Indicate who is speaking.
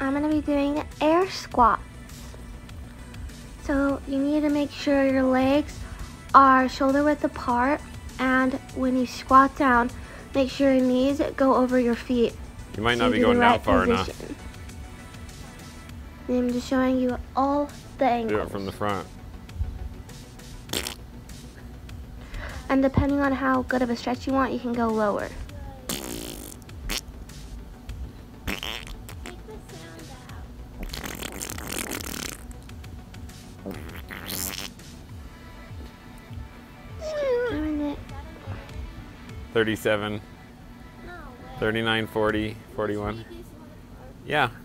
Speaker 1: I'm going to be doing air squats. So you need to make sure your legs are shoulder width apart, and when you squat down, make sure your knees go over your feet.
Speaker 2: You might not be going down far enough.
Speaker 1: I'm just showing you all the angles.
Speaker 2: Do it from the front.
Speaker 1: And depending on how good of a stretch you want, you can go lower. Doing it.
Speaker 2: 37, 39, 40, 41. Yeah.